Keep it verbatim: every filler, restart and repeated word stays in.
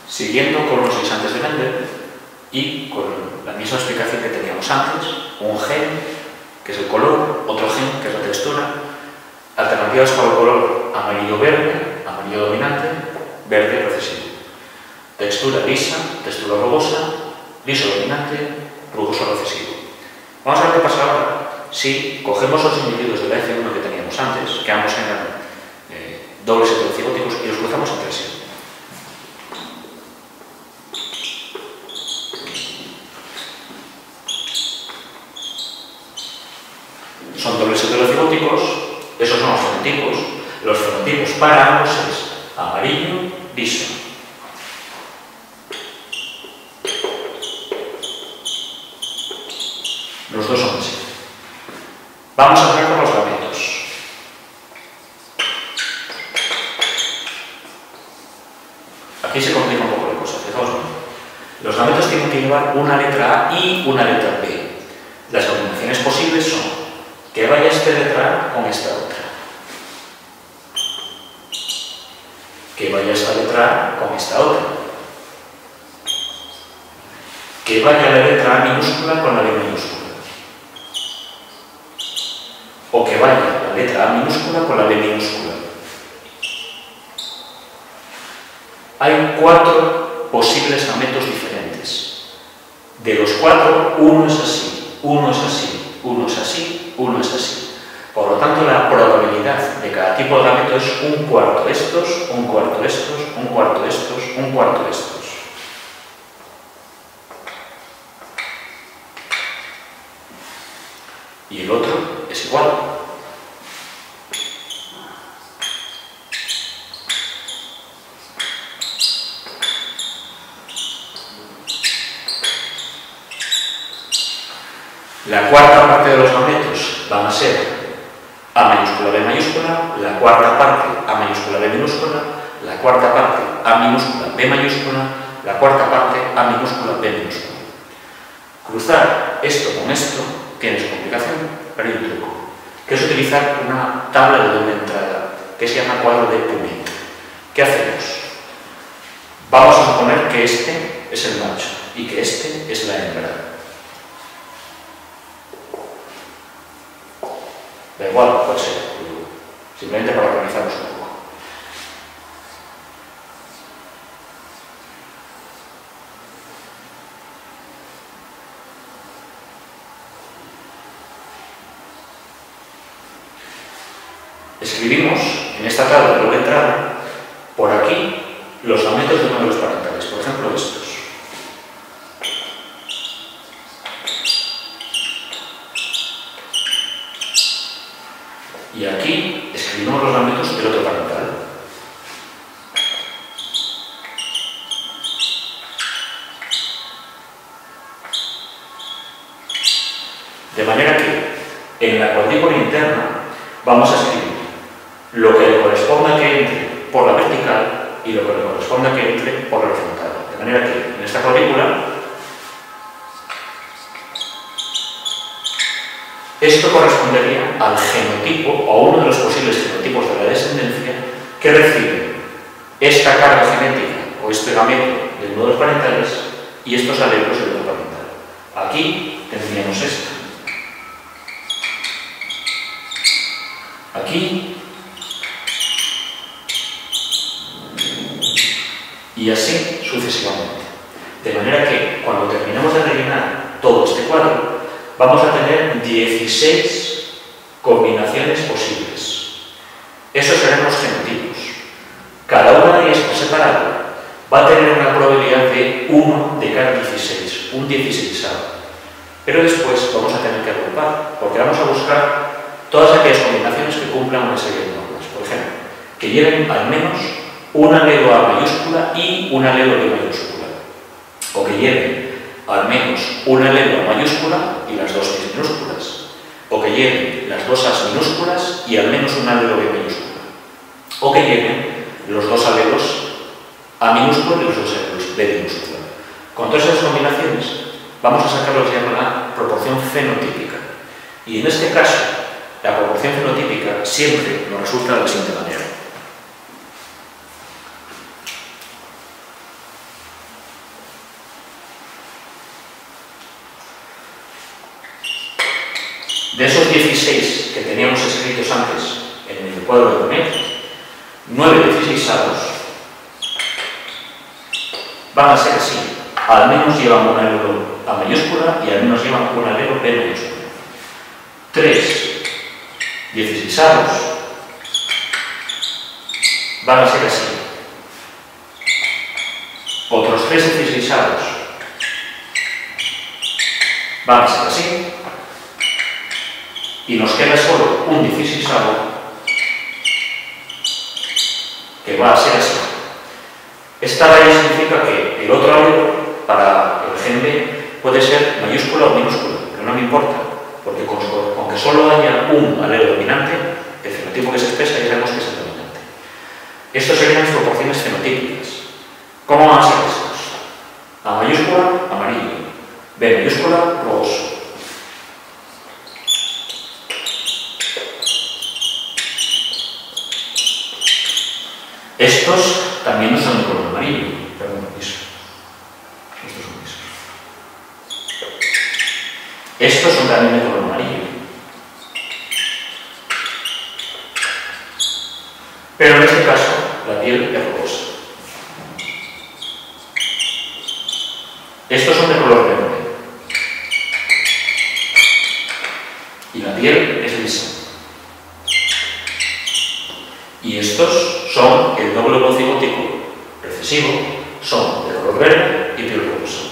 Siguiendo con los guisantes de Mendel y con la misma explicación que teníamos antes, un gen, que es el color, otro gen, que es la textura, alternativas para el color amarillo-verde, amarillo dominante, verde recesivo. Textura lisa, textura rugosa, liso dominante, rugoso recesivo. Vamos a ver qué pasa ahora si cogemos los individuos de la F uno que teníamos antes, que ambos eran eh, dobles heterocigóticos, y los cruzamos entre sí. Son dobles heterocigóticos, esos son los fenotipos. Los fenotipos para ambos es amarillo, liso. Los dos son así. Vamos a ver con los gametos. Aquí se complica un poco la cosa, fijaos, ¿no? Los gametos tienen que llevar una letra A y una letra B. Las combinaciones posibles son que vaya esta letra A con esta otra, que vaya esta letra A con esta otra, que vaya la letra A minúscula con la B minúscula, o que vaya la letra A minúscula con la B minúscula. Hay cuatro posibles gametos diferentes. De los cuatro, uno es así, uno es así, uno es así, uno es así. Por lo tanto, la probabilidad de cada tipo de gameto es un cuarto estos, un cuarto estos, un cuarto estos, un cuarto estos. Y el otro es igual. La cuarta parte de los gametos van a ser A mayúscula B mayúscula, la cuarta parte A mayúscula B minúscula, la cuarta parte A minúscula B mayúscula, la cuarta parte A minúscula B minúscula. Cruzar esto con esto tiene su complicación, pero hay un truco, que es utilizar una tabla de doble entrada, que se llama cuadro de Punnett. ¿Qué hacemos? Vamos a suponer que este es el macho y que este es la hembra. Da igual, puede ser, simplemente para organizarnos un poco. Escribimos en esta tabla de doble entrada, por aquí, los gametos de uno de los parentales, por ejemplo estos. Y aquí escribimos los gametos del otro parental. De manera que en la cuadrícula interna vamos a escribir lo que le corresponda que entre por la vertical y lo que le corresponda que entre por la horizontal. De manera que en esta cuadrícula esto correspondería al genotipo o a uno de los posibles genotipos de la descendencia que recibe esta carga genética o este gameto de uno de los parentales y estos alelos del otro parental. Aquí tendríamos esto. Aquí. Y así sucesivamente. De manera que cuando terminemos de rellenar todo este cuadro, vamos a tener dieciséis combinaciones posibles. Esos serán los genotipos. Cada una de ellas por separado va a tener una probabilidad de uno de cada dieciséis, un dieciseisavo. Pero después vamos a tener que agrupar, porque vamos a buscar todas aquellas combinaciones que cumplan una serie de normas. Por ejemplo, que lleven al menos un alelo A mayúscula y un alelo B mayúscula. O que lleven al menos un alelo A mayúscula y las dos B minúsculas. O que lleven las dos A minúsculas y al menos un alelo B mayúscula. O que lleven los dos alelos A minúscula y los dos alelos B minúscula. Con todas esas combinaciones vamos a sacar lo que se llama la proporción fenotípica. Y en este caso, la proporción fenotípica siempre nos resulta de la siguiente manera. esos dieciséis que teníamos escritos antes en el cuadro de Bonet, nueve dieciseisavos van a ser así. Al menos llevan un alelo A mayúscula y al menos llevan un alelo B mayúscula. tres dieciseisavos van a ser así. Otros tres dieciseisavos van a ser así. Y nos queda solo un dieciseisavo que va a ser así. Esta raya significa que el otro alelo para el gen B puede ser mayúscula o minúscula, pero no me importa, porque con, con que solo haya un alelo dominante, el fenotipo que se expresa ya sabemos que es el dominante. Estos serían las proporciones fenotípicas. ¿Cómo van a ser estos? A mayúscula, amarillo. B mayúscula, rojo. Estos también no son de color amarillo, perdón, eso. Estos son esos. Estos son también de color amarillo. Pero en este caso, la piel es rosa. Estos son de color verde. Y la piel es lisa. Y estos son el doble homocigótico recesivo, son de color verde y piel rosa.